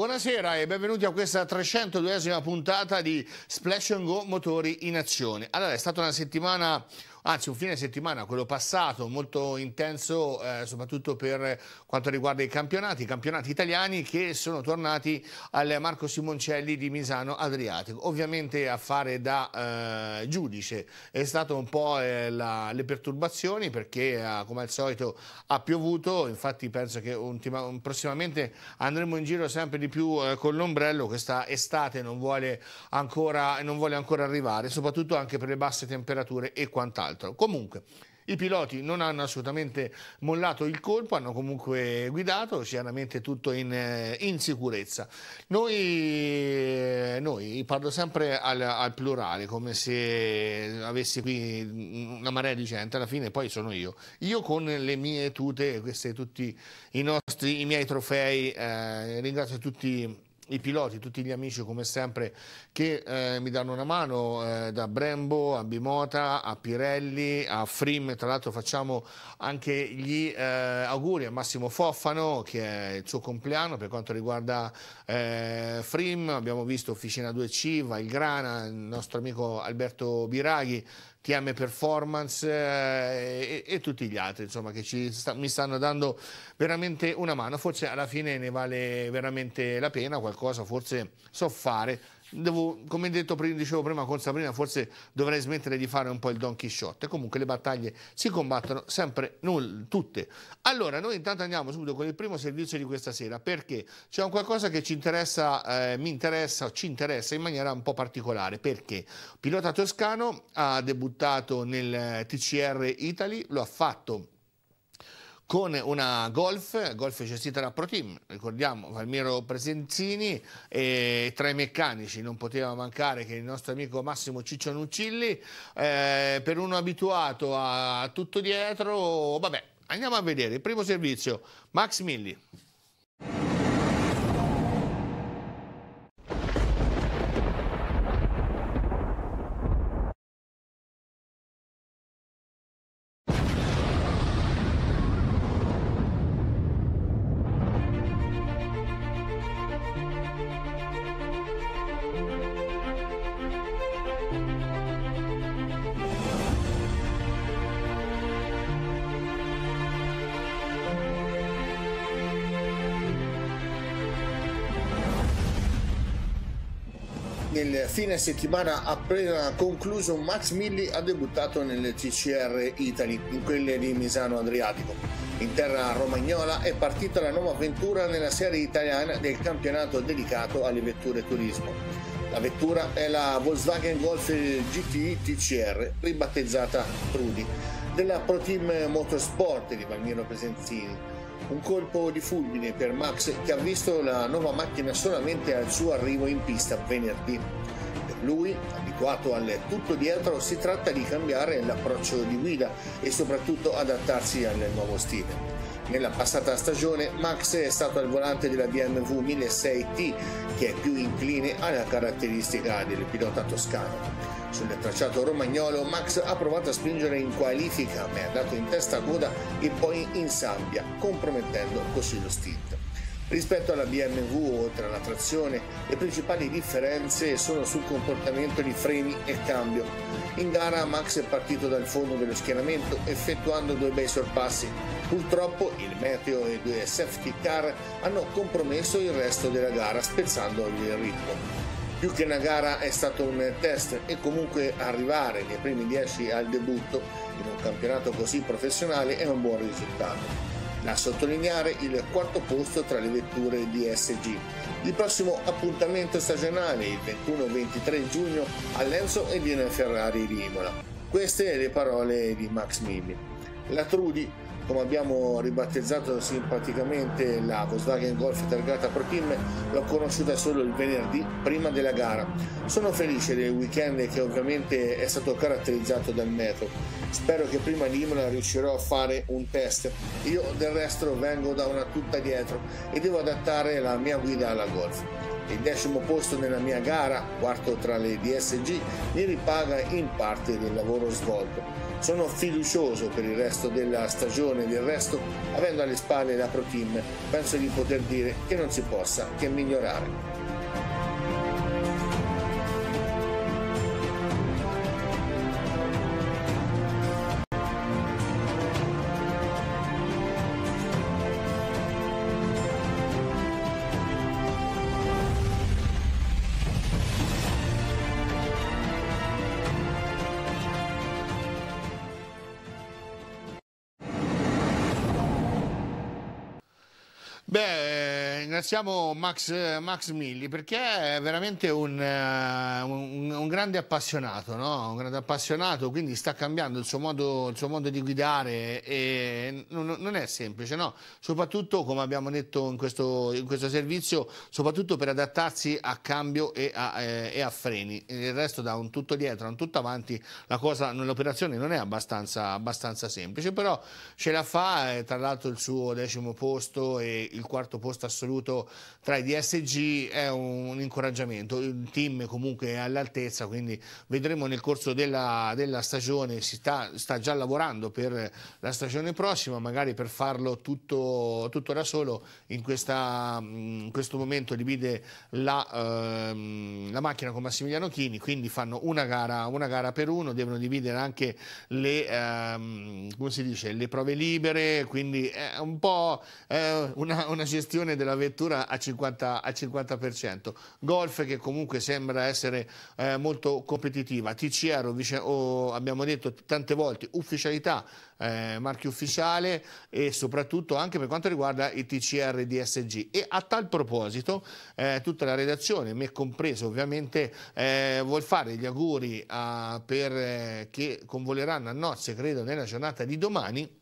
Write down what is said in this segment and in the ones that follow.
Buonasera e benvenuti a questa 302esima puntata di Splash & Go Motori in Azione. Allora, è stata una settimana, anzi un fine settimana, quello passato, molto intenso, soprattutto per quanto riguarda i campionati italiani che sono tornati al Marco Simoncelli di Misano Adriatico. Ovviamente a fare da giudice è stato un po' le perturbazioni, perché come al solito ha piovuto. Infatti penso che prossimamente andremo in giro sempre di più con l'ombrello. Questa estate non vuole ancora arrivare, soprattutto anche per le basse temperature e quant'altro. Comunque i piloti non hanno assolutamente mollato il colpo, hanno comunque guidato chiaramente tutto in sicurezza. Noi parlo sempre al plurale, come se avessi qui una marea di gente. Alla fine poi sono io con le mie tute, questi tutti i miei trofei. Ringrazio tutti i piloti, tutti gli amici come sempre che mi danno una mano, da Brembo a Bimota a Pirelli a Frim. Tra l'altro facciamo anche gli auguri a Massimo Foffano, che è il suo compleanno. Per quanto riguarda Frim abbiamo visto Officina 2C, Valgrana, il nostro amico Alberto Biraghi, TM Performance e tutti gli altri, insomma, che mi stanno dando veramente una mano. Forse alla fine ne vale veramente la pena, qualcosa forse so fare. Come dicevo prima con Sabrina, forse dovrei smettere di fare un po' il Don Chisciotte. Comunque le battaglie si combattono sempre, tutte. Allora, noi intanto andiamo subito con il primo servizio di questa sera, perché c'è un qualcosa che ci interessa in maniera un po' particolare. Perché pilota toscano ha debuttato nel TCR Italy, lo ha fatto con una Golf gestita da ProTeam, ricordiamo Valmiro Presenzini, e tra i meccanici non poteva mancare che il nostro amico Massimo Ciccio Nuccilli. Per uno abituato a tutto dietro, vabbè, andiamo a vedere il primo servizio, Max Milli. Nel fine settimana appena concluso, Max Milli ha debuttato nel TCR Italy, in quelle di Misano Adriatico. In terra romagnola è partita la nuova avventura nella serie italiana del campionato dedicato alle vetture turismo. La vettura è la Volkswagen Golf GTI TCR, ribattezzata Trudy, della ProTeam Motorsport di Valmiro Presenzini. Un colpo di fulmine per Max, che ha visto la nuova macchina solamente al suo arrivo in pista venerdì. Per lui, abituato al tutto dietro, si tratta di cambiare l'approccio di guida e soprattutto adattarsi al nuovo stile. Nella passata stagione Max è stato al volante della BMW 1006T, che è più incline alla caratteristica del pilota toscano. Sul tracciato romagnolo Max ha provato a spingere in qualifica, ma è andato in testa a coda e poi in sabbia, compromettendo così lo stint. Rispetto alla BMW, oltre alla trazione, le principali differenze sono sul comportamento di freni e cambio. In gara Max è partito dal fondo dello schieramento, effettuando 2 bei sorpassi. Purtroppo il meteo e 2 safety car hanno compromesso il resto della gara, spezzando il ritmo. Più che una gara è stato un test, e comunque arrivare nei primi 10 al debutto in un campionato così professionale è un buon risultato. Da sottolineare il 4° posto tra le vetture DSG. Il prossimo appuntamento stagionale il 21-23 giugno a Lenzo e in Ferrari di Imola. Queste le parole di Max Milli. La Trudy, come abbiamo ribattezzato simpaticamente la Volkswagen Golf targata ProTeam, l'ho conosciuta solo il venerdì prima della gara. Sono felice del weekend, che ovviamente è stato caratterizzato dal meteo. Spero che prima di Imola riuscirò a fare un test. Io del resto vengo da una tutta dietro e devo adattare la mia guida alla Golf. Il 10° posto nella mia gara, 4° tra le DSG, mi ripaga in parte del lavoro svolto. Sono fiducioso per il resto della stagione, del resto, avendo alle spalle la Pro Team, penso di poter dire che non si possa che migliorare. Beh, ringraziamo Max Milli perché è veramente un grande appassionato, no? Un grande appassionato, quindi sta cambiando il suo modo di guidare e non è semplice, no? Soprattutto, come abbiamo detto in questo servizio, soprattutto per adattarsi a cambio e a freni. Il resto da un tutto dietro a un tutto avanti, la cosa nell'operazione non è abbastanza semplice, però ce la fa, tra l'altro il suo 10° posto e il 4° posto assoluto tra i DSG è un incoraggiamento. Il team comunque è all'altezza, quindi vedremo nel corso della stagione. Si sta già lavorando per la stagione prossima, magari per farlo tutto da solo. In questo momento divide la macchina con Massimiliano Chini, quindi fanno una gara per uno, devono dividere anche le prove libere, quindi è un po' una gestione della vettura a 50%. Golf che comunque sembra essere molto competitiva, TCR abbiamo detto tante volte, ufficialità, marchio ufficiale e soprattutto anche per quanto riguarda il TCR DSG. E a tal proposito tutta la redazione, me compreso ovviamente, vuol fare gli auguri che convoleranno a nozze credo nella giornata di domani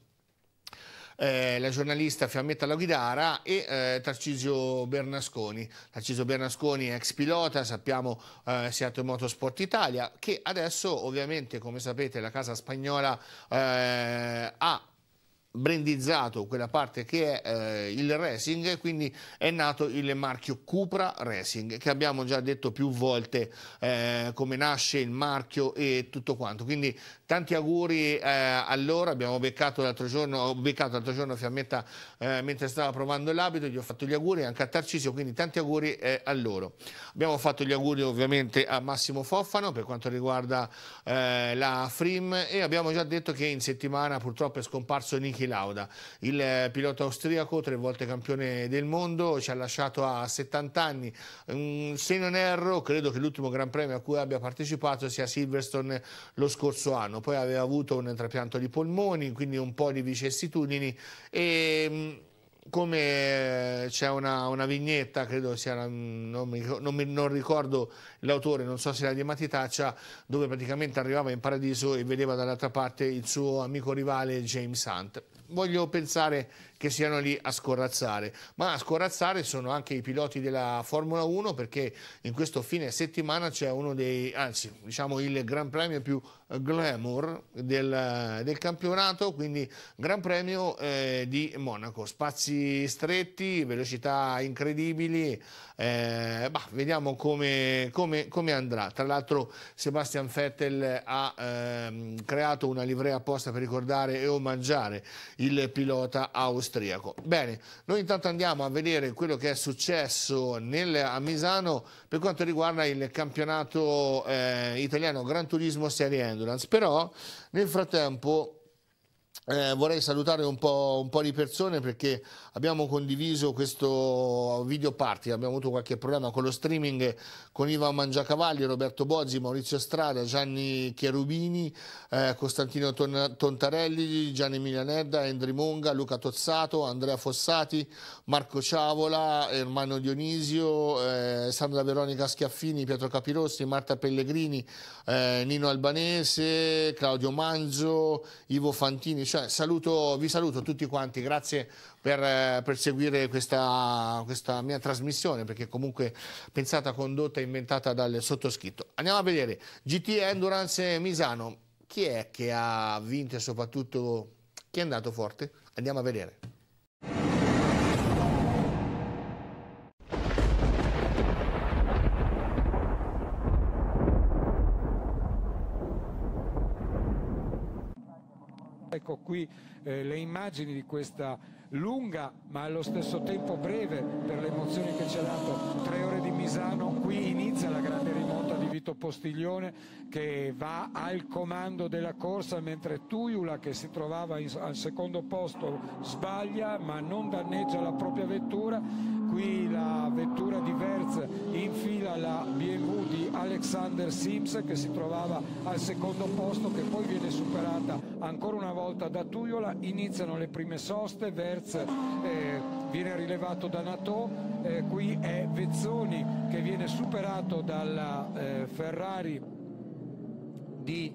la giornalista Fiammetta Laguidara e Tarcisio Bernasconi. Tarcisio Bernasconi, ex pilota, sappiamo Seattle Motorsport Italia, che adesso ovviamente, come sapete, la casa spagnola ha brandizzato quella parte che è il racing, quindi è nato il marchio Cupra Racing, che abbiamo già detto più volte come nasce il marchio e tutto quanto. Quindi tanti auguri a loro. Ho beccato l'altro giorno Fiammetta mentre stava provando l'abito, gli ho fatto gli auguri anche a Tarcisio, quindi tanti auguri a loro. Abbiamo fatto gli auguri ovviamente a Massimo Foffano per quanto riguarda la Frim, e abbiamo già detto che in settimana purtroppo è scomparso Niki Lauda, il pilota austriaco, 3 volte campione del mondo, ci ha lasciato a 70 anni. Se non erro, credo che l'ultimo Gran Premio a cui abbia partecipato sia Silverstone lo scorso anno. Poi aveva avuto un trapianto di polmoni, quindi un po' di vicissitudini, e come c'è una vignetta, credo sia, non ricordo l'autore, non so se era di Matitaccia, dove praticamente arrivava in paradiso e vedeva dall'altra parte il suo amico rivale James Hunt. Voglio pensare che siano lì a scorrazzare, ma a scorrazzare sono anche i piloti della Formula 1, perché in questo fine settimana c'è diciamo il Gran Premio più glamour del campionato, quindi Gran Premio di Monaco, spazi stretti, velocità incredibili, vediamo come andrà. Tra l'altro Sebastian Vettel ha creato una livrea apposta per ricordare e omaggiare il pilota austriaco. Bene, noi intanto andiamo a vedere quello che è successo a Misano per quanto riguarda il campionato italiano Gran Turismo Serie Endurance, però nel frattempo vorrei salutare un po' di persone, perché abbiamo condiviso questo video party, abbiamo avuto qualche problema con lo streaming con Ivan Mangiacavalli, Roberto Bozzi, Maurizio Strada, Gianni Cherubini, Costantino Tontarelli, Gianni Milanedda, Endri Monga, Luca Tozzato, Andrea Fossati, Marco Ciavola, Ermanno Dionisio, Sandra Veronica Schiaffini, Pietro Capirossi, Marta Pellegrini, Nino Albanese, Claudio Mangio, Ivo Fantini. Vi saluto tutti quanti, grazie per seguire questa mia trasmissione, perché comunque pensata, condotta e inventata dal sottoscritto. Andiamo a vedere GT Endurance Misano, chi è che ha vinto e soprattutto chi è andato forte? Andiamo a vedere. Ecco qui le immagini di questa lunga ma allo stesso tempo breve, per le emozioni che ci ha dato, 3 ore di Misano. Qui inizia la grande rimonta di Vito Postiglione, che va al comando della corsa, mentre Tuiula, che si trovava al secondo posto, sbaglia ma non danneggia la propria vettura. Qui la vettura di Werz infila la BMW di Alexander Sims, che si trovava al secondo posto, che poi viene superata ancora una volta da Tuiula. Iniziano le prime soste, Werz viene rilevato da Natò, qui è Vezzoni che viene superato dalla Ferrari di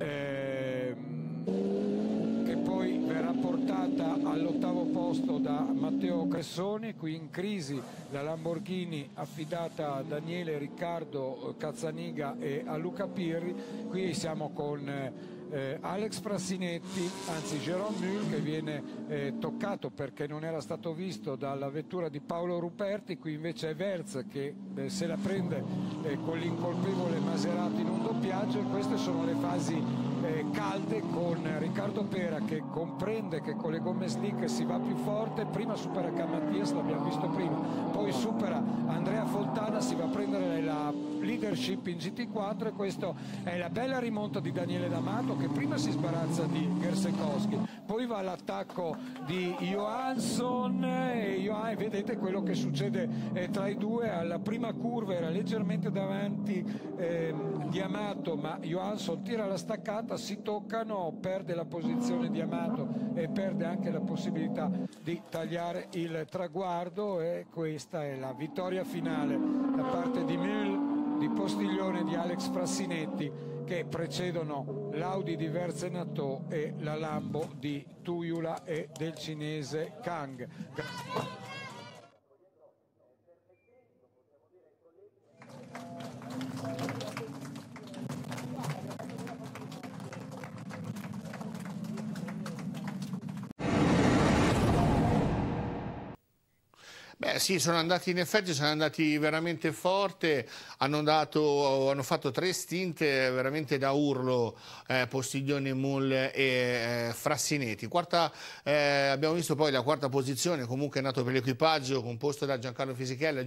che poi verrà portata all'8° posto da Matteo Cressoni. Qui in crisi la Lamborghini affidata a Daniele Riccardo Cazzaniga e a Luca Pirri. Qui siamo con Alex Frassinetti, anzi Jérôme Mule, che viene toccato perché non era stato visto dalla vettura di Paolo Ruperti. Qui invece è Werz che se la prende con l'incolpevole Maserati in un doppiaggio. E queste sono le fasi calde, con Riccardo Pera che comprende che con le gomme slick si va più forte. Prima supera Camattias, l'abbiamo visto prima, poi supera Andrea Fontana, si va a prendere la leadership in GT4, e questa è la bella rimonta di Daniele D'Amato, che prima si sbarazza di Gersekowski, poi va all'attacco di Johansson e vedete quello che succede tra i due. Alla prima curva era leggermente davanti di Amato, ma Johansson tira la staccata, si toccano, perde la posizione di Amato e perde anche la possibilità di tagliare il traguardo, e questa è la vittoria finale da parte di Mule, di Postiglione, di Alex Frassinetti, che precedono l'Audi di Werz e Natò e la Lambo di Tuiula e del cinese Kang. Beh sì, in effetti sono andati veramente forte, hanno fatto 3 stint veramente da urlo, Postiglione, Mule e Frassinetti. Abbiamo visto poi la 4ª posizione, comunque è nato per l'equipaggio composto da Giancarlo Fisichella,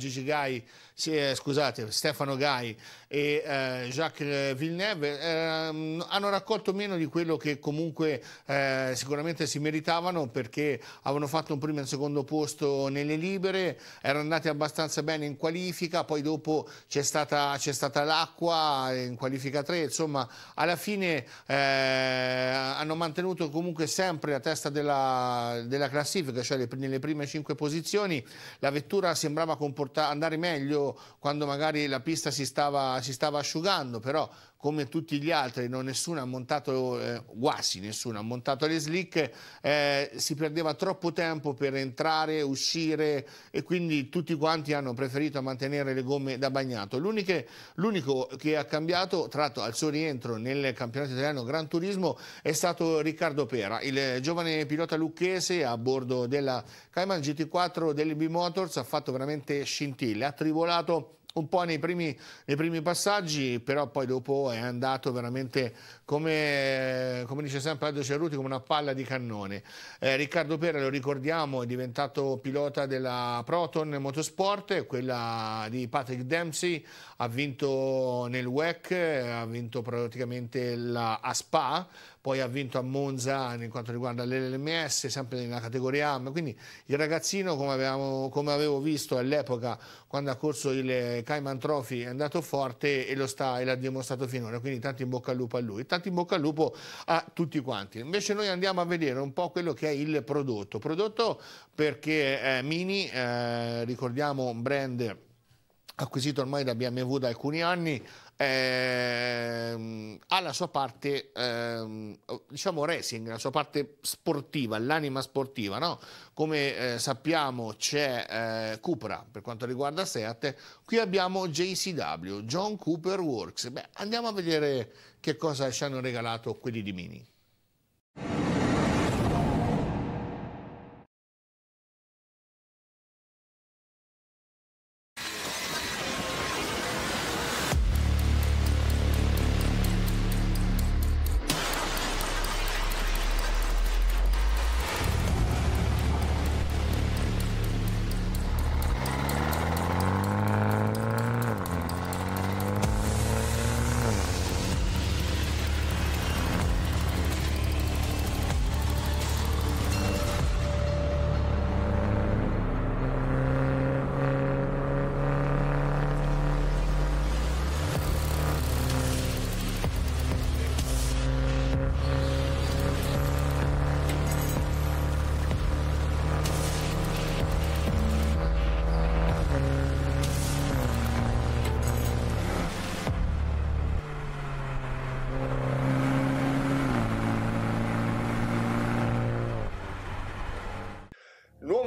Stefano Gai e Jacques Villeneuve. Hanno raccolto meno di quello che comunque sicuramente si meritavano, perché avevano fatto un primo e un secondo posto nelle libere, erano andati abbastanza bene in qualifica, poi dopo c'è stata l'acqua in qualifica 3, insomma alla fine hanno mantenuto comunque sempre la testa della classifica, cioè nelle prime 5 posizioni. La vettura sembrava andare meglio quando magari la pista si stava asciugando, però come tutti gli altri nessuno ha montato, quasi nessuno ha montato le slick, si perdeva troppo tempo per entrare, uscire, e quindi tutti quanti hanno preferito mantenere le gomme da bagnato. L'unico che ha cambiato, tratto al suo rientro nel campionato italiano Gran Turismo, è stato Riccardo Pera, il giovane pilota lucchese a bordo della Cayman GT4 dell'EB Motors. Ha fatto veramente scintille, ha tribolato un po' nei primi passaggi, però poi dopo è andato veramente, come dice sempre Aldo Cerruti, come una palla di cannone. Riccardo Pera, lo ricordiamo, è diventato pilota della Proton Motorsport, quella di Patrick Dempsey, ha vinto nel WEC, ha vinto praticamente a Spa, poi ha vinto a Monza in quanto riguarda l'LMS, sempre nella categoria AM. Quindi il ragazzino, come avevo visto all'epoca quando ha corso il Cayman Trophy, è andato forte e l'ha dimostrato finora, quindi tanto in bocca al lupo a lui, tanto in bocca al lupo a tutti quanti. Invece noi andiamo a vedere un po' quello che è il prodotto perché Mini, ricordiamo, un brand acquisito ormai da BMW da alcuni anni, ha la sua parte diciamo racing, la sua parte sportiva, l'anima sportiva, no? Come sappiamo c'è Cupra per quanto riguarda Seat, qui abbiamo JCW, John Cooper Works. Beh, andiamo a vedere che cosa ci hanno regalato quelli di Mini.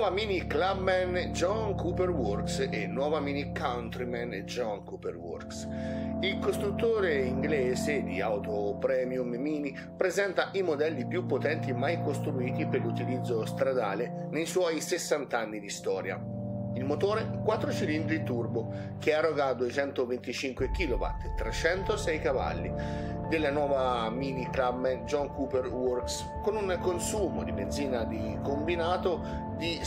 nuova Mini Clubman John Cooper Works e nuova Mini Countryman John Cooper Works. Il costruttore inglese di auto premium Mini presenta i modelli più potenti mai costruiti per l'utilizzo stradale nei suoi 60 anni di storia. Il motore 4 cilindri turbo che eroga 225 kW, 306 cavalli della nuova Mini Clubman John Cooper Works, con un consumo di benzina di combinato di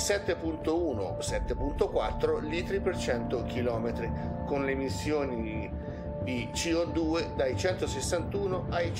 7.1-7.4 litri per 100 km, con le emissioni di CO2 dai 161 ai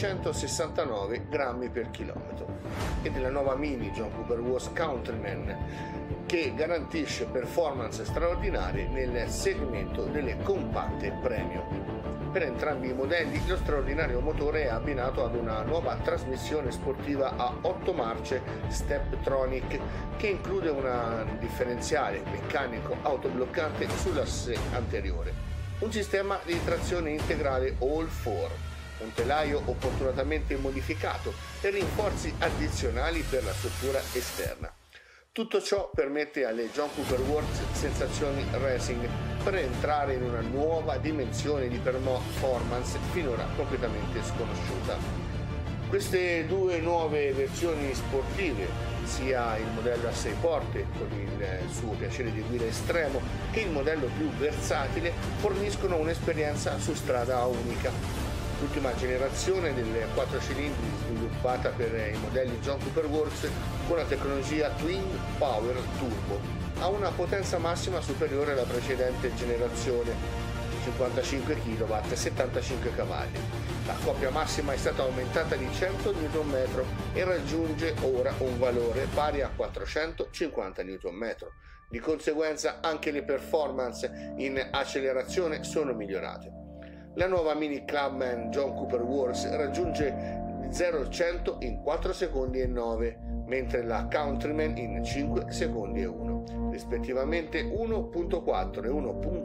169 grammi per chilometro, e della nuova Mini John Cooper Works Countryman, che garantisce performance straordinarie nel segmento delle compatte premium. Per entrambi i modelli lo straordinario motore è abbinato ad una nuova trasmissione sportiva a 8 marce Steptronic, che include un differenziale meccanico autobloccante sull'asse anteriore, un sistema di trazione integrale all-4, un telaio opportunamente modificato e rinforzi addizionali per la struttura esterna. Tutto ciò permette alle John Cooper Works sensazioni racing per entrare in una nuova dimensione di performance finora completamente sconosciuta. Queste due nuove versioni sportive, sia il modello a 6 porte con il suo piacere di guida estremo che il modello più versatile, forniscono un'esperienza su strada unica. L'ultima generazione del 4 cilindri sviluppata per i modelli John Cooper Works con la tecnologia Twin Power Turbo ha una potenza massima superiore alla precedente generazione, 55 kW e 75 cavalli. La coppia massima è stata aumentata di 100 Nm e raggiunge ora un valore pari a 450 Nm. Di conseguenza anche le performance in accelerazione sono migliorate. La nuova Mini Clubman John Cooper Works raggiunge 0-100 in 4 secondi e 9, mentre la Countryman in 5 secondi e 1, rispettivamente 1.4 e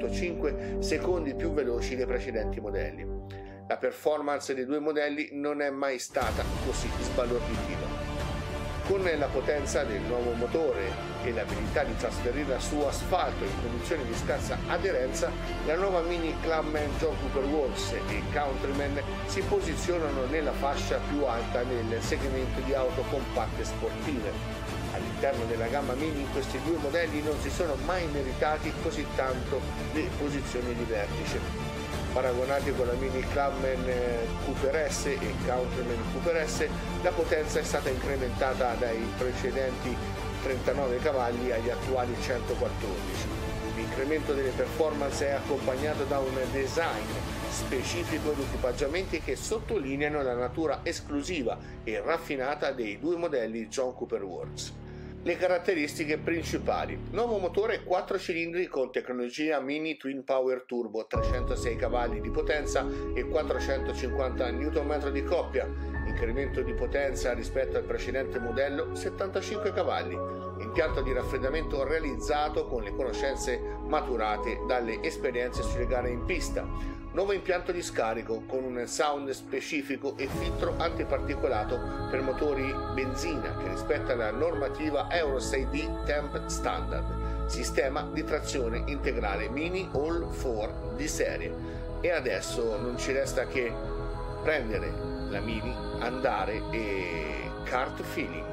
1.5 secondi più veloci dei precedenti modelli. La performance dei due modelli non è mai stata così sbalorditiva. Con la potenza del nuovo motore e l'abilità di trasferirla su asfalto in condizioni di scarsa aderenza, la nuova Mini Clubman John Cooper Works e il Countryman si posizionano nella fascia più alta nel segmento di auto compatte sportive. All'interno della gamma Mini questi due modelli non si sono mai meritati così tanto le posizioni di vertice. Paragonati con la Mini Clubman Cooper S e Countryman Cooper S, la potenza è stata incrementata dai precedenti 39 cavalli agli attuali 114. L'incremento delle performance è accompagnato da un design specifico ed equipaggiamenti che sottolineano la natura esclusiva e raffinata dei due modelli John Cooper Works. Le caratteristiche principali: nuovo motore 4 cilindri con tecnologia Mini Twin Power Turbo, 306 cavalli di potenza e 450 Nm di coppia, incremento di potenza rispetto al precedente modello 75 cavalli, impianto di raffreddamento realizzato con le conoscenze maturate dalle esperienze sulle gare in pista, nuovo impianto di scarico con un sound specifico e filtro antiparticolato per motori benzina che rispetta la normativa Euro 6D Temp Standard, sistema di trazione integrale Mini All 4 di serie. E adesso non ci resta che prendere la Mini, andare e kart feeling.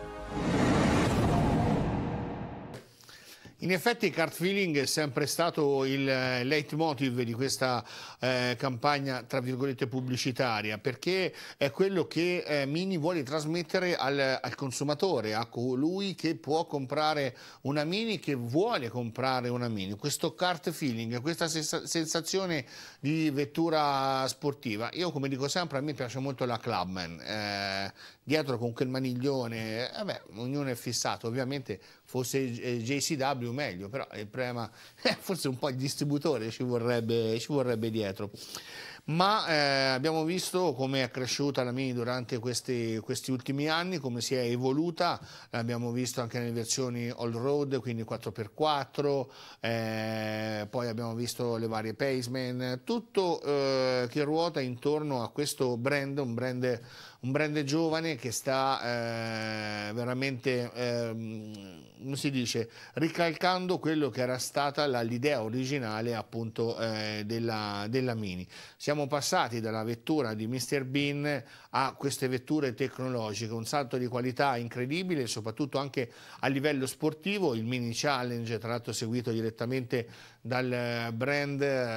In effetti kart feeling è sempre stato il leitmotiv di questa campagna tra virgolette pubblicitaria, perché è quello che Mini vuole trasmettere al consumatore, a colui che può comprare una Mini, che vuole comprare una Mini. Questo kart feeling, questa sensazione di vettura sportiva. Io, come dico sempre, a me piace molto la Clubman, dietro con quel maniglione, ognuno è fissato, ovviamente fosse JCW meglio, però il problema forse un po' il distributore ci vorrebbe dietro. Ma abbiamo visto come è cresciuta la Mini durante questi ultimi anni, come si è evoluta, l'abbiamo visto anche nelle versioni all-road, quindi 4x4, poi abbiamo visto le varie Paceman, tutto che ruota intorno a questo brand, un un brand giovane che sta veramente, come si dice, ricalcando quello che era stata l'idea originale appunto della Mini. Siamo passati dalla vettura di Mr. Bean a queste vetture tecnologiche, un salto di qualità incredibile, soprattutto anche a livello sportivo. Il Mini Challenge, tra l'altro seguito direttamente dal brand,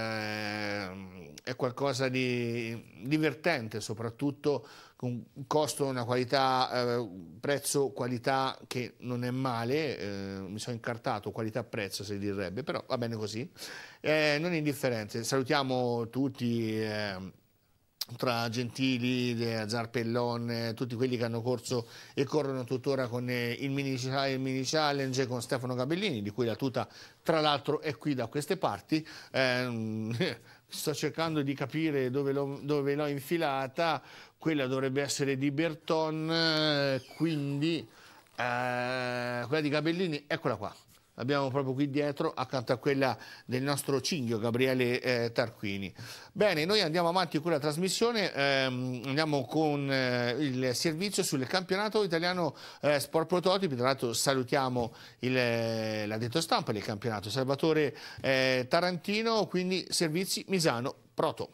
è qualcosa di divertente, soprattutto con un costo, una qualità, prezzo-qualità che non è male, mi sono incartato, qualità-prezzo si direbbe, però va bene così, non indifferente. Salutiamo tutti, tra Gentili, Zarpellon, tutti quelli che hanno corso e corrono tuttora con il mini Challenge, con Stefano Gabellini, di cui la tuta tra l'altro è qui da queste parti. Sto cercando di capire dove l'ho infilata. Quella dovrebbe essere di Berton, quindi quella di Gabellini, eccola qua. L'abbiamo proprio qui dietro, accanto a quella del nostro cinghio Gabriele Tarquini. Bene, noi andiamo avanti con la trasmissione, andiamo con il servizio sul campionato italiano Sport Prototipi. Tra l'altro salutiamo l'addetto stampa del campionato, Salvatore Tarantino, quindi servizi Misano Proto.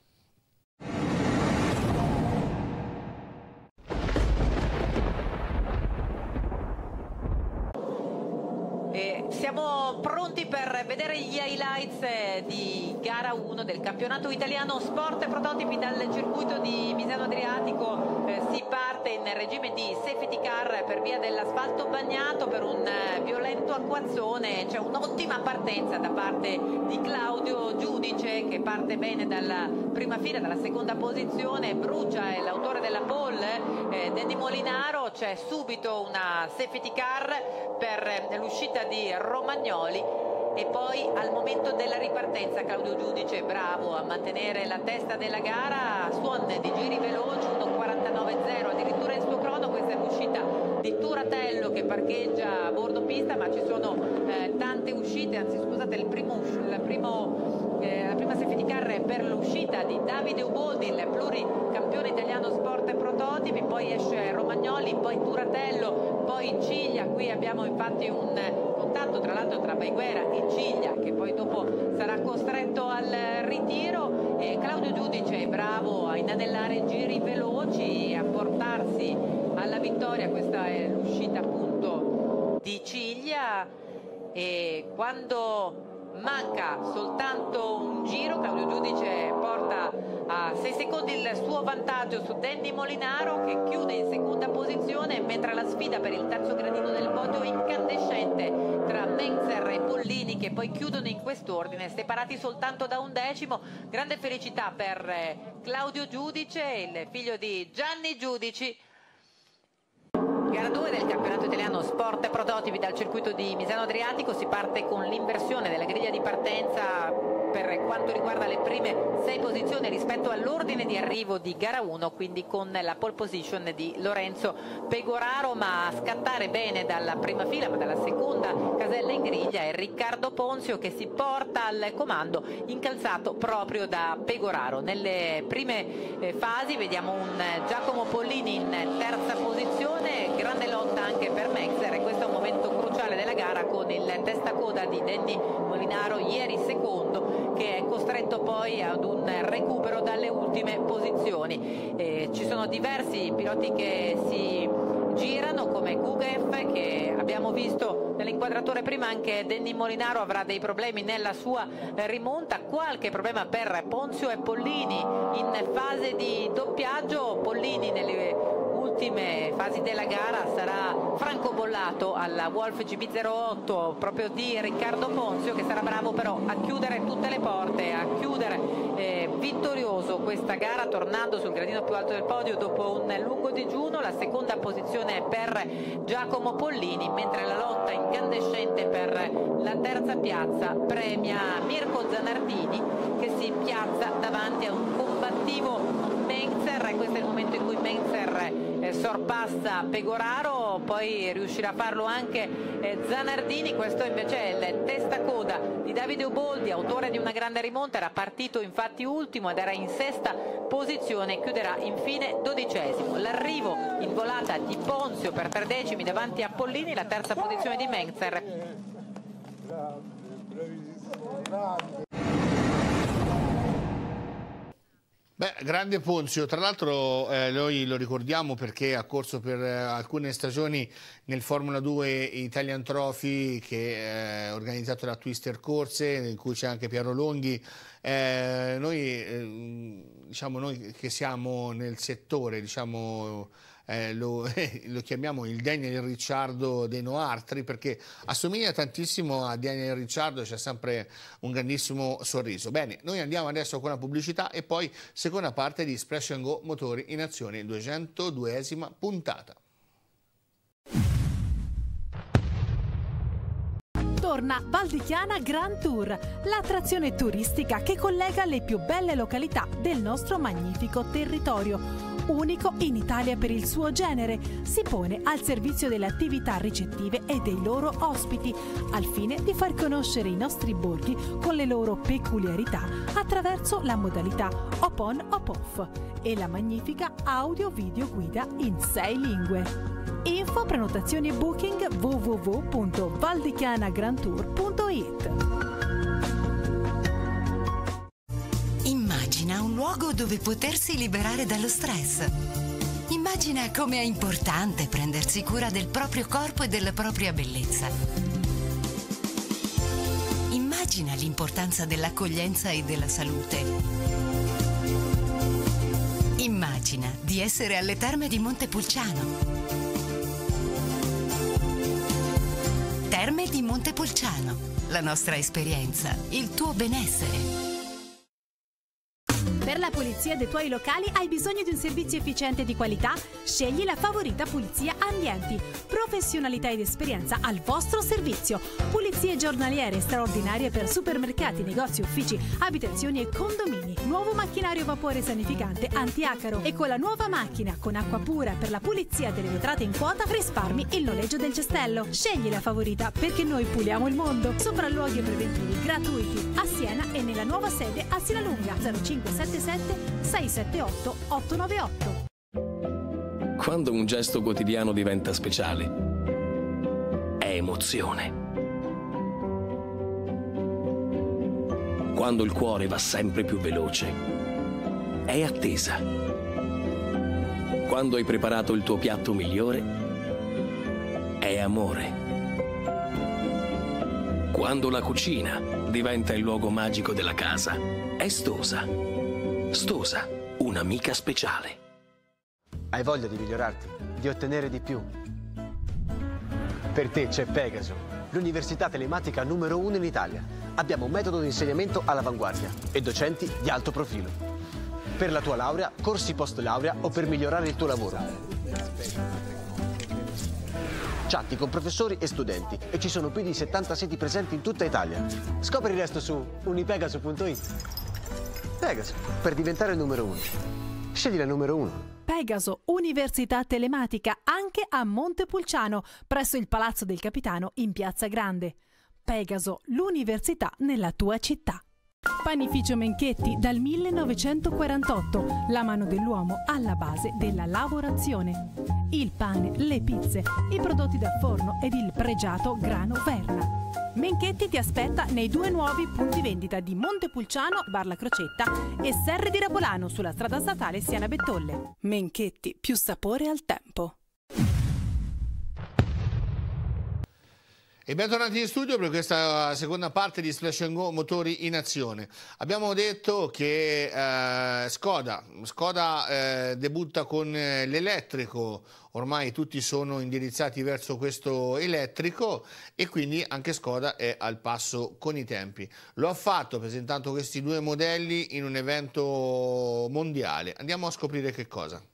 Siamo pronti per vedere gli highlights di gara 1 del campionato italiano Sport Prototipi dal circuito di Misano Adriatico. Si parte in regime di safety car per via dell'asfalto bagnato per un violento acquazzone. C'è un'ottima partenza da parte di Claudio Giudice, che parte bene dalla prima fila, dalla seconda posizione. Brucia è l'autore della pole, Danny Molinaro. C'è subito una safety car per l'uscita di Romagnoli e poi al momento della ripartenza Claudio Giudice bravo a mantenere la testa della gara, suon di giri veloci, 1.49.0 addirittura il suo crono. Questa è l'uscita di Turatello che parcheggia a bordo pista, ma ci sono tante uscite, anzi scusate, la prima safety car per l'uscita di Davide Uboldi, il pluricampione italiano Sport Prototipi, poi esce Romagnoli, poi Turatello, poi Ciglia. Qui abbiamo infatti un contatto tra l'altro tra Baiguera e Ciglia, che poi dopo sarà costretto al ritiro. E Claudio Giudice è bravo a inanellare giri veloci e a portarsi alla vittoria. Questa è l'uscita appunto di Ciglia, e quando manca soltanto un giro Claudio Giudice porta a 6 secondi il suo vantaggio su Danny Molinaro, che chiude in seconda posizione, mentre la sfida per il terzo gradino del podio è incandescente tra Menzer e Pollini, che poi chiudono in quest'ordine, separati soltanto da un decimo. Grande felicità per Claudio Giudice, il figlio di Gianni Giudici. Gara 2 del campionato italiano Sport Prototipi dal circuito di Misano Adriatico. Si parte con l'inversione della griglia di partenza per quanto riguarda le prime 6 posizioni rispetto all'ordine di arrivo di gara 1, quindi con la pole position di Lorenzo Pegoraro, ma a scattare bene dalla prima fila, ma dalla seconda casella in griglia è Riccardo Ponzio, che si porta al comando incalzato proprio da Pegoraro. Nelle prime fasi vediamo un Giacomo Pollini in terza posizione, grande lotta anche per Menzer, e questo è un momento cruciale della gara con il testacoda di Danny Molinaro, ieri secondo, che è costretto poi ad un recupero dalle ultime posizioni. Ci sono diversi piloti che si girano, come Gugev, che abbiamo visto nell'inquadratore prima. Anche Danny Molinaro avrà dei problemi nella sua rimonta, qualche problema per Ponzio e Pollini in fase di doppiaggio. Pollini nelle ultime fasi della gara sarà francobollato alla Wolf GB08 proprio di Riccardo Ponzio, che sarà bravo però a chiudere tutte le porte, a chiudere vittorioso questa gara, tornando sul gradino più alto del podio dopo un lungo digiuno. La seconda posizione per Giacomo Pollini, mentre la lotta incandescente per la terza piazza premia Mirko Zanardini, che si piazza davanti a un combattivo Menzer. Questo è il momento in cui Menzer sorpassa Pegoraro, poi riuscirà a farlo anche Zanardini. Questo invece è il testacoda di Davide Uboldi, autore di una grande rimonta, era partito infatti ultimo ed era in sesta posizione, chiuderà infine 12esimo. L'arrivo in volata di Ponzio per 3 decimi davanti a Pollini, la terza posizione di Menzer. Beh, grande Ponzio, tra l'altro noi lo ricordiamo perché ha corso per alcune stagioni nel Formula 2 Italian Trophy, che è organizzato da Twister Corse, in cui c'è anche Piero Longhi. Diciamo, noi che siamo nel settore, diciamo, lo chiamiamo il Daniel Ricciardo dei Noartri, perché assomiglia tantissimo a Daniel Ricciardo, c'è sempre un grandissimo sorriso. Bene, noi andiamo adesso con la pubblicità e poi seconda parte di Splash & Go Motori in Azione, 202esima puntata. Torna Val di Chiana Grand Tour, l'attrazione turistica che collega le più belle località del nostro magnifico territorio. Unico in Italia per il suo genere, si pone al servizio delle attività ricettive e dei loro ospiti, al fine di far conoscere i nostri borghi con le loro peculiarità attraverso la modalità Op-on Op-off e la magnifica audio-video guida in 6 lingue. Info, prenotazioni e booking www.valdichianagrandtour.it. Immagina un luogo dove potersi liberare dallo stress. Immagina come è importante prendersi cura del proprio corpo e della propria bellezza. Immagina l'importanza dell'accoglienza e della salute. Immagina di essere alle terme di Montepulciano. Terme di Montepulciano, la nostra esperienza, il tuo benessere. Per la pulizia dei tuoi locali hai bisogno di un servizio efficiente e di qualità? Scegli la Favorita Pulizia Ambienti. Professionalità ed esperienza al vostro servizio. Pulizie giornaliere straordinarie per supermercati, negozi, uffici, abitazioni e condomini. Nuovo macchinario vapore sanificante antiacaro. E con la nuova macchina con acqua pura per la pulizia delle vetrate in quota risparmi il noleggio del cestello. Scegli la Favorita perché noi puliamo il mondo. Sopralluoghi preventivi gratuiti a Siena e nella nuova sede a Sinalunga 0577 678 898. Quando un gesto quotidiano diventa speciale, è emozione. Quando il cuore va sempre più veloce, è attesa. Quando hai preparato il tuo piatto migliore, è amore. Quando la cucina diventa il luogo magico della casa, è Stosa. Stosa, un'amica speciale. Hai voglia di migliorarti, di ottenere di più? Per te c'è Pegaso, l'università telematica numero 1 in Italia. Abbiamo un metodo di insegnamento all'avanguardia e docenti di alto profilo. Per la tua laurea, corsi post laurea o per migliorare il tuo lavoro. Chatti con professori e studenti e ci sono più di 70 siti presenti in tutta Italia. Scopri il resto su unipegaso.it. Pegaso, per diventare il numero 1. Scegli la numero 1. Pegaso, Università Telematica, anche a Montepulciano, presso il Palazzo del Capitano in Piazza Grande. Pegaso, l'università nella tua città. Panificio Menchetti dal 1948, la mano dell'uomo alla base della lavorazione. Il pane, le pizze, i prodotti da forno ed il pregiato grano Verna. Menchetti ti aspetta nei 2 nuovi punti vendita di Montepulciano, Bar La Crocetta e Serre di Rapolano sulla strada statale Siena Bettolle. Menchetti, più sapore al tempo. E bentornati in studio per questa seconda parte di Splash & Go Motori in Azione. Abbiamo detto che Skoda debutta con l'elettrico, ormai tutti sono indirizzati verso questo elettrico e quindi anche Skoda è al passo con i tempi. Lo ha fatto presentando questi 2 modelli in un evento mondiale. Andiamo a scoprire che cosa.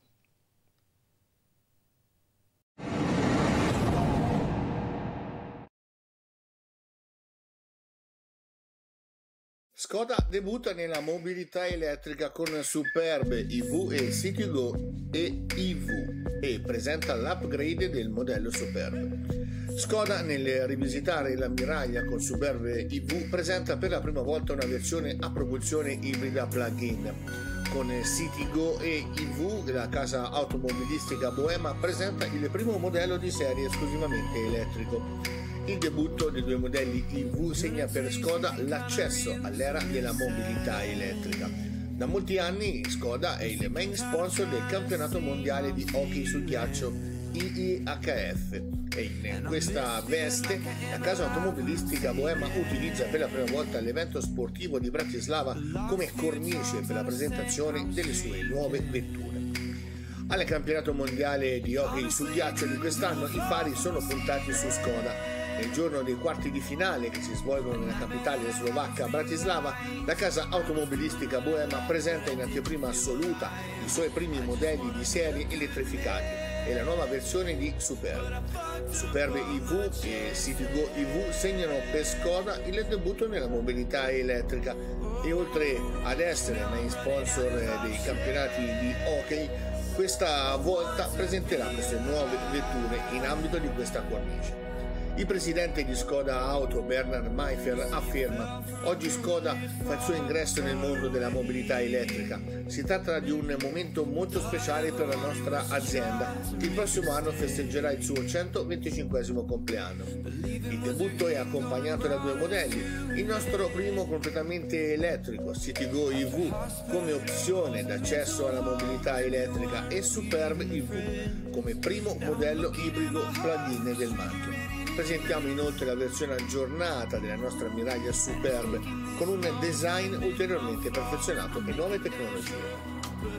Skoda debutta nella mobilità elettrica con Superb EV e Citigo e EV e presenta l'upgrade del modello Superb. Skoda, nel rivisitare l'ammiraglia con Superb EV, presenta per la prima volta una versione a propulsione ibrida plug-in. Con Citigo e EV, la casa automobilistica boema presenta il primo modello di serie esclusivamente elettrico. Il debutto dei due modelli EV segna per Skoda l'accesso all'era della mobilità elettrica. Da molti anni Skoda è il main sponsor del campionato mondiale di hockey sul ghiaccio IIHF e in questa veste la casa automobilistica boema utilizza per la prima volta l'evento sportivo di Bratislava come cornice per la presentazione delle sue nuove vetture. Al campionato mondiale di hockey sul ghiaccio di quest'anno i fari sono puntati su Skoda. Nel giorno dei quarti di finale che si svolgono nella capitale slovacca Bratislava, la casa automobilistica boema presenta in anteprima assoluta i suoi primi modelli di serie elettrificati e la nuova versione di Superb. Superb EV e Citigo EV segnano per Skoda il debutto nella mobilità elettrica e oltre ad essere main sponsor dei campionati di hockey, questa volta presenterà queste nuove vetture in ambito di questa cornice. Il presidente di Skoda Auto, Bernard Maifel, afferma: oggi Skoda fa il suo ingresso nel mondo della mobilità elettrica. Si tratta di un momento molto speciale per la nostra azienda, che il prossimo anno festeggerà il suo 125° compleanno. Il debutto è accompagnato da due modelli: il nostro primo completamente elettrico, Citigo EV, come opzione d'accesso alla mobilità elettrica, e Superb EV, come primo modello ibrido plug-in del marchio. Presentiamo inoltre la versione aggiornata della nostra ammiraglia Superb con un design ulteriormente perfezionato e nuove tecnologie.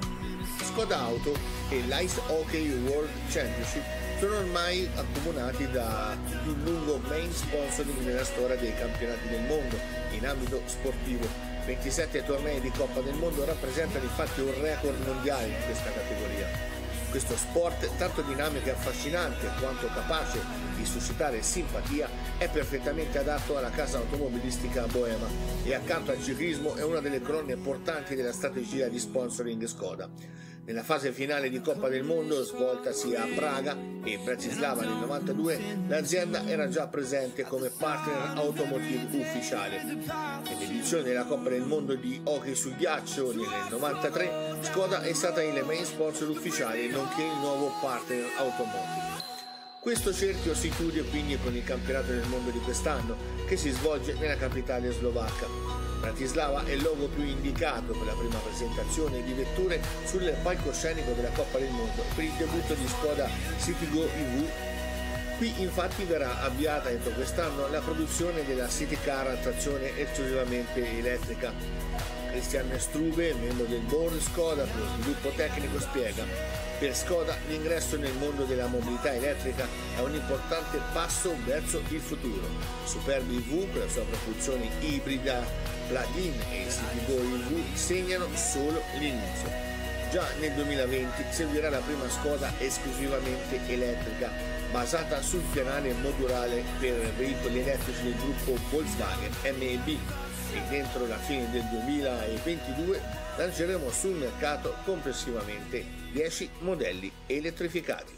Skoda Auto e l'Ice Hockey World Championship sono ormai accomunati da più lungo main sponsoring nella storia dei campionati del mondo in ambito sportivo. 27 tornei di Coppa del Mondo rappresentano infatti un record mondiale in questa categoria. Questo sport, tanto dinamico e affascinante quanto capace di suscitare simpatia, è perfettamente adatto alla casa automobilistica boema e accanto al ciclismo è una delle colonne portanti della strategia di sponsoring Skoda. Nella fase finale di Coppa del Mondo, svoltasi a Praga e Bratislava nel 92, l'azienda era già presente come partner automotive ufficiale. Nell'edizione della Coppa del Mondo di hockey sul ghiaccio nel 93, Skoda è stata il main sponsor ufficiale nonché il nuovo partner automotive. Questo cerchio si chiude quindi con il campionato del mondo di quest'anno, che si svolge nella capitale slovacca. Bratislava è il luogo più indicato per la prima presentazione di vetture sul palcoscenico della Coppa del Mondo per il debutto di Skoda Citigo EV. Qui infatti verrà avviata entro quest'anno la produzione della City Car a trazione esclusivamente elettrica. Christian Strube, membro del board Skoda per lo sviluppo tecnico, spiega: per Skoda l'ingresso nel mondo della mobilità elettrica è un importante passo verso il futuro. Superb EV, con la sua propulsione ibrida plug-in, e il Citigo EV segnano solo l'inizio. Già nel 2020 seguirà la prima Skoda esclusivamente elettrica, basata sul pianale modulare per veicoli elettrici del gruppo Volkswagen MEB, e entro la fine del 2022 lanceremo sul mercato complessivamente 10 modelli elettrificati.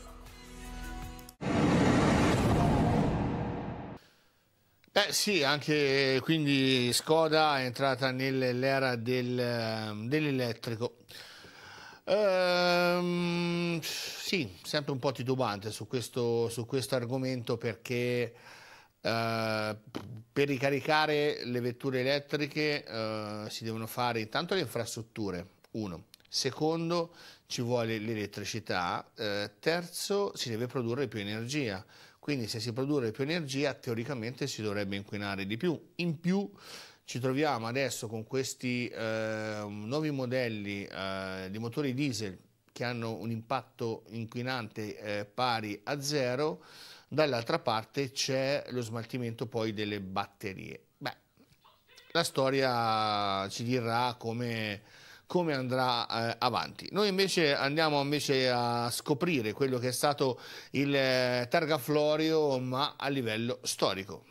Sì, anche quindi Skoda è entrata nell'era dell'elettrico. Sì, sempre un po' titubante su questo argomento, perché per ricaricare le vetture elettriche si devono fare intanto le infrastrutture, uno. Secondo, ci vuole l'elettricità. Terzo, si deve produrre più energia. Quindi se si produce più energia, teoricamente si dovrebbe inquinare di più. In più ci troviamo adesso con questi nuovi modelli di motori diesel che hanno un impatto inquinante pari a 0. Dall'altra parte c'è lo smaltimento poi delle batterie. La storia ci dirà come andrà avanti. Noi invece andiamo a scoprire quello che è stato il Targa Florio, ma a livello storico.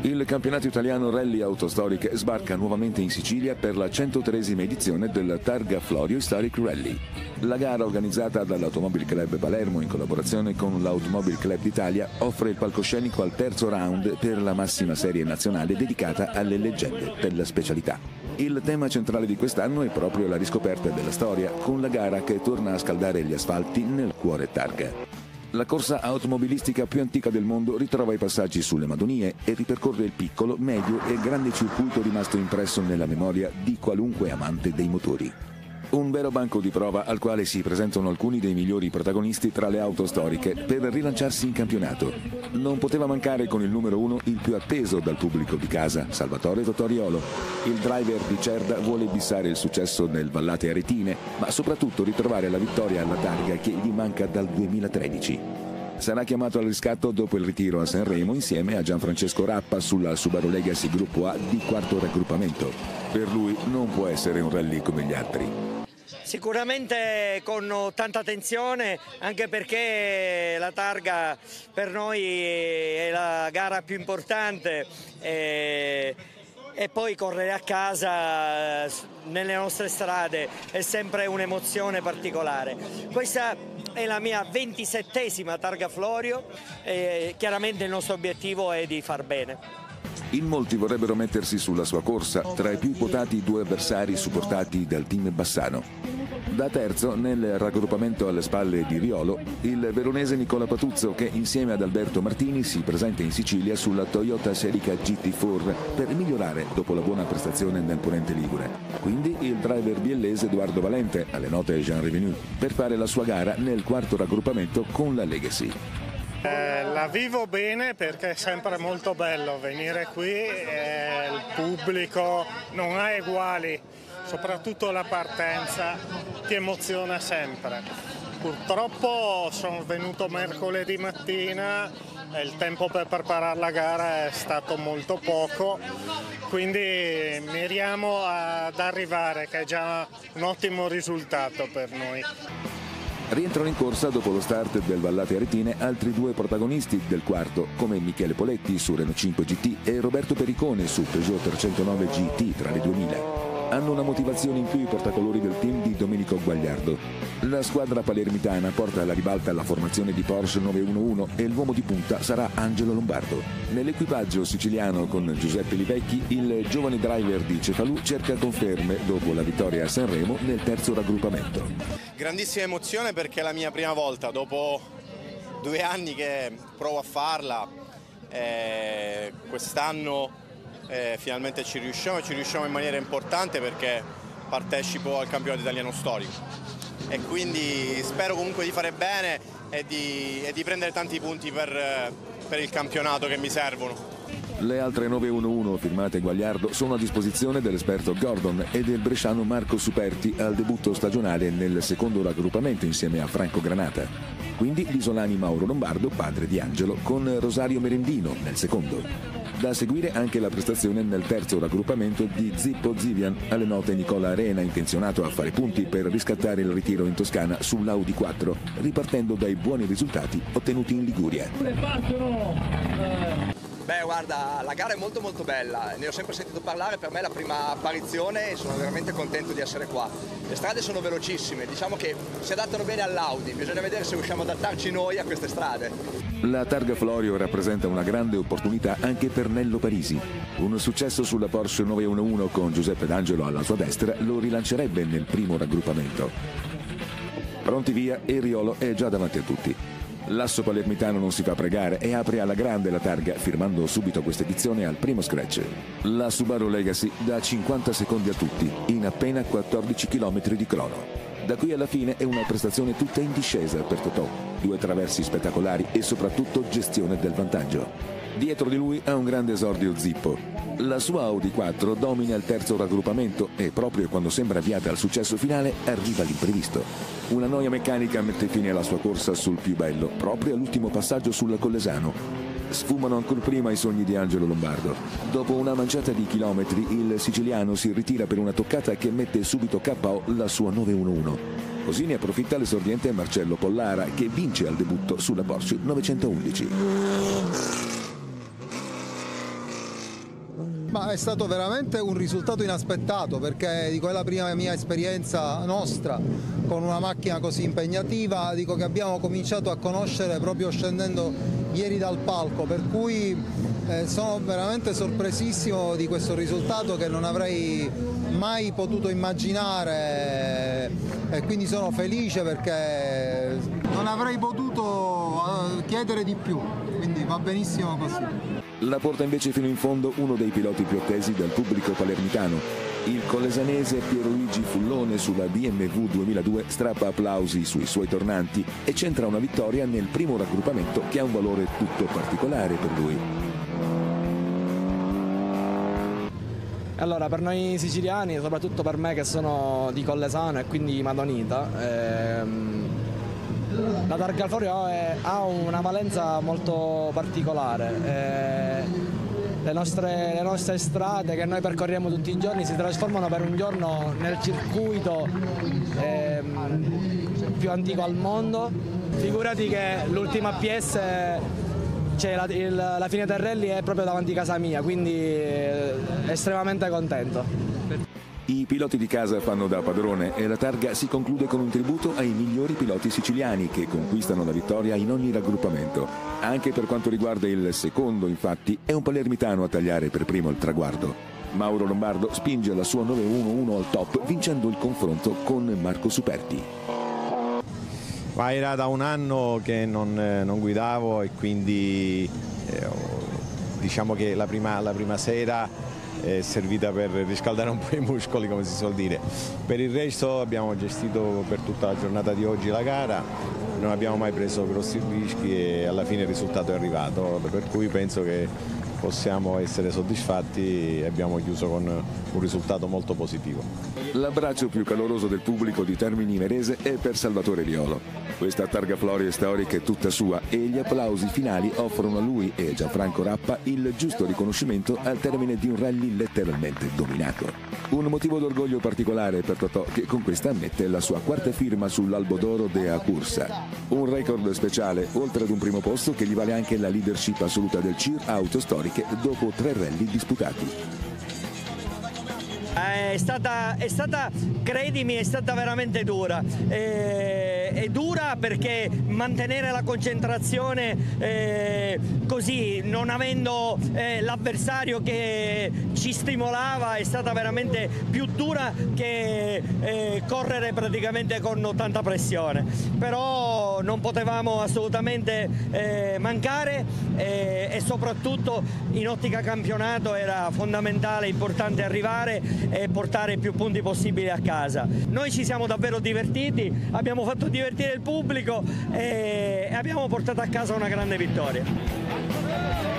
Il campionato italiano Rally Autostoriche sbarca nuovamente in Sicilia per la 103esima edizione del Targa Florio Historic Rally. La gara, organizzata dall'Automobile Club Palermo in collaborazione con l'Automobile Club d'Italia, offre il palcoscenico al terzo round per la massima serie nazionale dedicata alle leggende della specialità. Il tema centrale di quest'anno è proprio la riscoperta della storia, con la gara che torna a scaldare gli asfalti nel cuore Targa. La corsa automobilistica più antica del mondo ritrova i passaggi sulle Madonie e ripercorre il piccolo, medio e grande circuito rimasto impresso nella memoria di qualunque amante dei motori. Un vero banco di prova al quale si presentano alcuni dei migliori protagonisti tra le auto storiche per rilanciarsi in campionato. Non poteva mancare con il numero 1 il più atteso dal pubblico di casa, Salvatore Tottoriolo. Il driver di Cerda vuole bissare il successo nel Vallate Aretine, ma soprattutto ritrovare la vittoria alla targa che gli manca dal 2013. Sarà chiamato al riscatto dopo il ritiro a Sanremo insieme a Gianfrancesco Rappa sulla Subaru Legacy Gruppo A di quarto raggruppamento. Per lui non può essere un rally come gli altri. Sicuramente con tanta attenzione, anche perché la targa per noi è la gara più importante e poi correre a casa nelle nostre strade è sempre un'emozione particolare. Questa è la mia 27esima Targa Florio e chiaramente il nostro obiettivo è di far bene. In molti vorrebbero mettersi sulla sua corsa, tra i più quotati 2 avversari supportati dal team Bassano. Da terzo, nel raggruppamento alle spalle di Riolo, il veronese Nicola Patuzzo che insieme ad Alberto Martini si presenta in Sicilia sulla Toyota Celica GT4 per migliorare dopo la buona prestazione nel Ponente Ligure. Quindi il driver biellese Edoardo Valente, alle note Jean Revenu, per fare la sua gara nel quarto raggruppamento con la Legacy. La vivo bene perché è sempre molto bello venire qui, il pubblico non ha uguali, soprattutto la partenza ti emoziona sempre. Purtroppo sono venuto mercoledì mattina e il tempo per preparare la gara è stato molto poco, quindi miriamo ad arrivare, che è già un ottimo risultato per noi. Rientrano in corsa dopo lo start del Vallate Aretine altri 2 protagonisti del quarto, come Michele Poletti su Renault 5 GT e Roberto Pericone su Peugeot 309 GT tra le 2000. Hanno una motivazione in più i portacolori del team di Domenico Guagliardo. La squadra palermitana porta alla ribalta la formazione di Porsche 911 e l'uomo di punta sarà Angelo Lombardo. Nell'equipaggio siciliano con Giuseppe Livecchi, il giovane driver di Cefalù cerca conferme dopo la vittoria a Sanremo nel terzo raggruppamento. Grandissima emozione perché è la mia prima volta, dopo 2 anni che provo a farla, quest'anno finalmente ci riusciamo in maniera importante perché partecipo al campionato italiano storico e quindi spero comunque di fare bene e di prendere tanti punti per il campionato che mi servono. Le altre 911 firmate Guagliardo sono a disposizione dell'esperto Gordon e del bresciano Marco Superti al debutto stagionale nel secondo raggruppamento insieme a Franco Granata. Quindi gli isolani Mauro Lombardo, padre di Angelo, con Rosario Merendino nel secondo. Da seguire anche la prestazione nel terzo raggruppamento di Zippo Zivian, alle note Nicola Arena, intenzionato a fare punti per riscattare il ritiro in Toscana sull'Audi 4, ripartendo dai buoni risultati ottenuti in Liguria. Beh, guarda, la gara è molto bella, ne ho sempre sentito parlare, per me è la prima apparizione e sono veramente contento di essere qua. Le strade sono velocissime, diciamo che si adattano bene all'Audi, bisogna vedere se riusciamo ad adattarci noi a queste strade. La Targa Florio rappresenta una grande opportunità anche per Nello Parisi. Un successo sulla Porsche 911 con Giuseppe D'Angelo alla sua destra lo rilancerebbe nel primo raggruppamento. Pronti via e Riolo è già davanti a tutti. L'asso palermitano non si fa pregare e apre alla grande la targa, firmando subito questa edizione al primo scratch. La Subaru Legacy dà 50 secondi a tutti, in appena 14 km di crono. Da qui alla fine è una prestazione tutta in discesa per Totò, 2 traversi spettacolari e soprattutto gestione del vantaggio. Dietro di lui ha un grande esordio Zippo. La sua Audi 4 domina il terzo raggruppamento e proprio quando sembra avviata al successo finale arriva l'imprevisto. Una noia meccanica mette fine alla sua corsa sul più bello, proprio all'ultimo passaggio sulla Collesano. Sfumano ancora prima i sogni di Angelo Lombardo. Dopo una manciata di chilometri, il siciliano si ritira per una toccata che mette subito KO la sua 911. Così ne approfitta l'esordiente Marcello Pollara, che vince al debutto sulla Porsche 911. Ma è stato veramente un risultato inaspettato, perché dico, è la prima mia esperienza nostra con una macchina così impegnativa, dico che abbiamo cominciato a conoscere proprio scendendo ieri dal palco, per cui sono veramente sorpresissimo di questo risultato che non avrei mai potuto immaginare, e quindi sono felice perché non avrei potuto chiedere di più, quindi va benissimo così. La porta invece fino in fondo uno dei piloti più attesi dal pubblico palermitano. Il collesanese Pierluigi Fullone sulla BMW 2002 strappa applausi sui suoi tornanti e centra una vittoria nel primo raggruppamento che ha un valore tutto particolare per lui. Allora, per noi siciliani, soprattutto per me che sono di Collesano e quindi madonita, la targa Florio ha una valenza molto particolare. Le nostre strade che noi percorriamo tutti i giorni si trasformano per un giorno nel circuito più antico al mondo. Figurati che l'ultima PS, cioè la fine del rally è proprio davanti a casa mia, quindi estremamente contento. I piloti di casa fanno da padrone e la targa si conclude con un tributo ai migliori piloti siciliani che conquistano la vittoria in ogni raggruppamento. Anche per quanto riguarda il secondo, infatti, è un palermitano a tagliare per primo il traguardo. Mauro Lombardo spinge la sua 911 al top vincendo il confronto con Marco Superti. Ma era da un anno che non guidavo e quindi diciamo che la prima sera è servita per riscaldare un po' i muscoli, come si suol dire. Per il resto abbiamo gestito per tutta la giornata di oggi la gara, non abbiamo mai preso grossi rischi e alla fine il risultato è arrivato, per cui penso che possiamo essere soddisfatti e abbiamo chiuso con un risultato molto positivo. L'abbraccio più caloroso del pubblico di Termini Imerese è per Salvatore Riolo. Questa targa Florio storica è tutta sua e gli applausi finali offrono a lui e a Gianfranco Rappa il giusto riconoscimento al termine di un rally letteralmente dominato. Un motivo d'orgoglio particolare per Totò, che con questa mette la sua quarta firma sull'Albo d'Oro della Cursa. Un record speciale, oltre ad un primo posto che gli vale anche la leadership assoluta del CIR Auto Storiche dopo 3 rally disputati. È stata, credimi, è stata veramente dura. È dura perché mantenere la concentrazione così, non avendo l'avversario che ci stimolava, è stata veramente più dura che correre praticamente con tanta pressione. Però non potevamo assolutamente mancare e soprattutto in ottica campionato era fondamentale, importante arrivare e portare più punti possibili a casa. Noi ci siamo davvero divertiti, abbiamo fatto divertire il pubblico e abbiamo portato a casa una grande vittoria.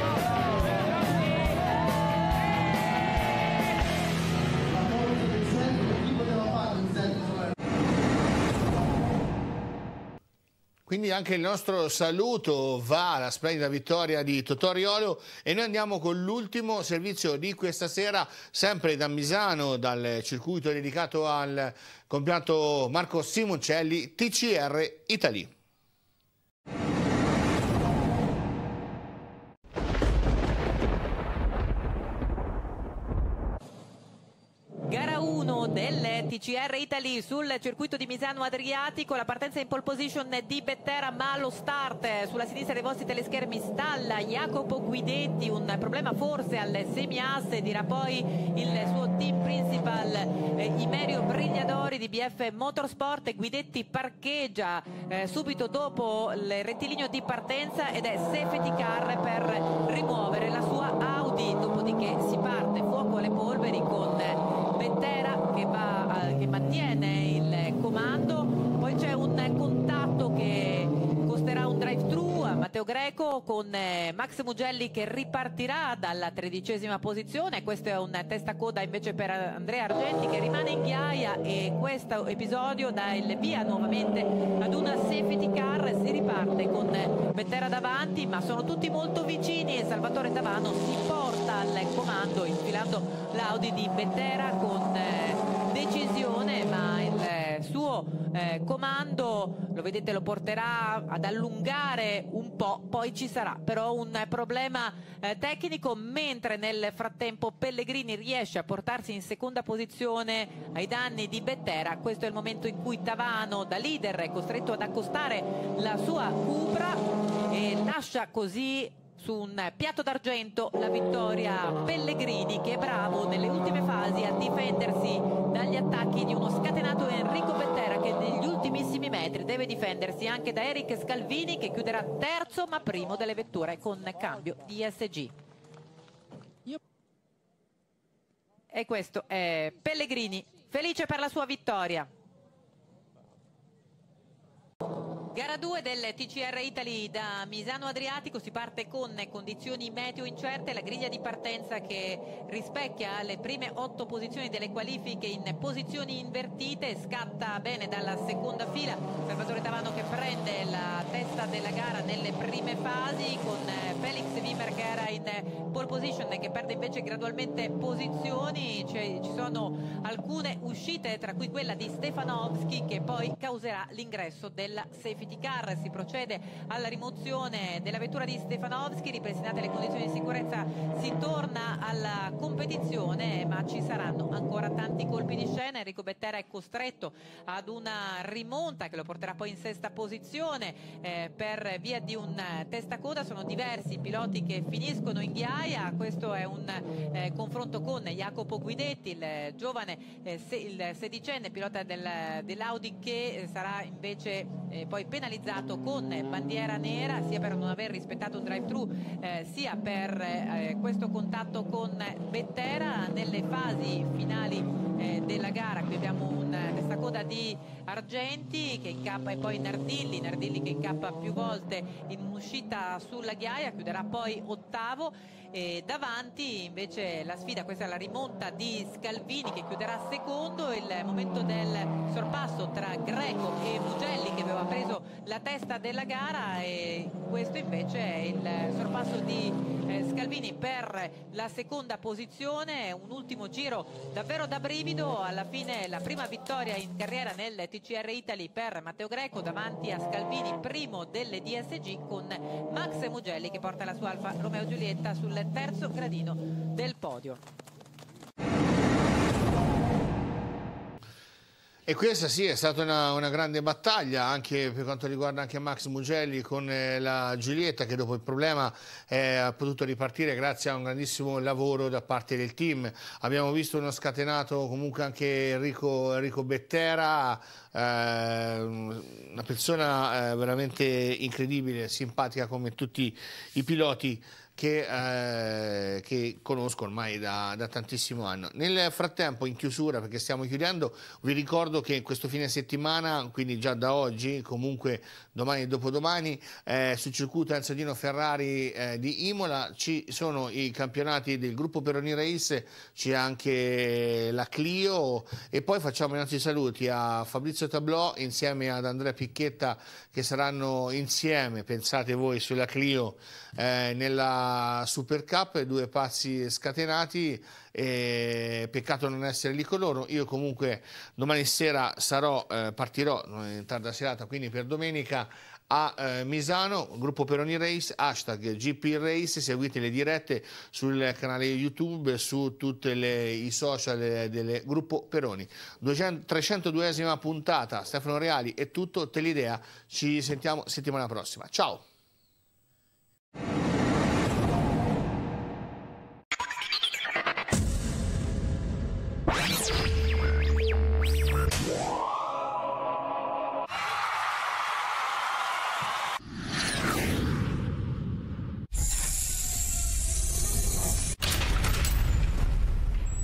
Quindi anche il nostro saluto va alla splendida vittoria di Totò Riolo e noi andiamo con l'ultimo servizio di questa sera, sempre da Misano, dal circuito dedicato al compianto Marco Simoncelli, TCR Italy. Gara 1 del TCR Italy sul circuito di Misano Adriatico, la partenza in pole position di Bettera, ma allo start sulla sinistra dei vostri teleschermi stalla Jacopo Guidetti, un problema forse al semiasse, dirà poi il suo team principal Imerio Brignadori di BF Motorsport. Guidetti parcheggia subito dopo il rettilineo di partenza ed è safety car per rimuovere la sua Audi, dopodiché si parte, fuoco alle polveri con Bettera che mantiene il comando. Poi c'è un contatto che costerà un drive-thru a Matteo Greco con Max Mugelli che ripartirà dalla 13ª posizione. Questo è un testacoda invece per Andrea Argenti che rimane in ghiaia e questo episodio dà il via nuovamente ad una safety car. Si riparte con Bettera davanti, ma sono tutti molto vicini e Salvatore Tavano si porta al comando infilando l'Audi di Bettera con decisione, ma il suo suo comando, lo vedete, lo porterà ad allungare un po', poi ci sarà però un problema tecnico, mentre nel frattempo Pellegrini riesce a portarsi in seconda posizione ai danni di Bettera. Questo è il momento in cui Tavano, da leader, è costretto ad accostare la sua Cupra e lascia così su un piatto d'argento la vittoria Pellegrini, che è bravo nelle ultime fasi a difendersi dagli attacchi di uno scatenato Enrico Bettera, che negli ultimissimi metri deve difendersi anche da Eric Scalvini, che chiuderà terzo ma primo delle vetture con cambio di ISG. E questo è Pellegrini, felice per la sua vittoria. Gara 2 del TCR Italy da Misano Adriatico, si parte con condizioni meteo incerte, la griglia di partenza che rispecchia le prime 8 posizioni delle qualifiche in posizioni invertite, scatta bene dalla seconda fila Salvatore Tavano, che prende la testa della gara nelle prime fasi, con Felix Wimmer che era in pole position e che perde invece gradualmente posizioni. Ci sono alcune uscite, tra cui quella di Stefanovski, che poi causerà l'ingresso della safety car. Si procede alla rimozione della vettura di Stefanovski, ripristinate le condizioni di sicurezza si torna alla competizione, ma ci saranno ancora tanti colpi di scena. Enrico Bettera è costretto ad una rimonta che lo porterà poi in sesta posizione per via di un testacoda. Sono diversi i piloti che finiscono in ghiaia. Questo è un confronto con Jacopo Guidetti, il giovane, il sedicenne pilota dell'Audi, che sarà invece poi penalizzato con bandiera nera, sia per non aver rispettato un drive-thru sia per questo contatto con Bettera. Nelle fasi finali della gara qui abbiamo un testacoda di Argenti che incappa, e poi Nardilli che incappa più volte in un'uscita sulla ghiaia, chiuderà poi ottavo. E davanti invece la sfida, questa è la rimonta di Scalvini che chiuderà secondo, il momento del sorpasso tra Greco e Mugelli, che aveva preso la testa della gara, e questo invece è il sorpasso di Scalvini per la seconda posizione. Un ultimo giro davvero da brivido, alla fine la prima vittoria in carriera nel TCR Italy per Matteo Greco davanti a Scalvini, primo delle DSG, con Max Mugelli che porta la sua Alfa Romeo Giulietta sul terzo gradino del podio. E questa sì è stata una grande battaglia anche per quanto riguarda anche Max Mugelli con la Giulietta, che dopo il problema ha potuto ripartire grazie a un grandissimo lavoro da parte del team. Abbiamo visto uno scatenato comunque anche Enrico Bettera, una persona veramente incredibile, simpatica come tutti i piloti che conosco ormai da tantissimo anni. Nel frattempo, in chiusura, perché stiamo chiudendo, vi ricordo che questo fine settimana, quindi già da oggi, comunque domani e dopodomani, sul circuito Enzo Dino Ferrari di Imola ci sono i campionati del gruppo Peroni Race, c'è anche la Clio, e poi facciamo i nostri saluti a Fabrizio Tablò insieme ad Andrea Picchetta, che saranno insieme, pensate voi, sulla Clio nella Super Cup, due pazzi scatenati, peccato non essere lì con loro. Io comunque domani sera partirò in tarda serata, quindi per domenica, a Misano, gruppo Peroni Race, hashtag GP Race, seguite le dirette sul canale YouTube, su tutti i social del gruppo Peroni. 302esima puntata, Stefano Reali è tutto, Telidea, ci sentiamo settimana prossima, ciao!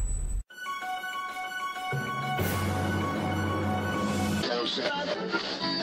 Closer.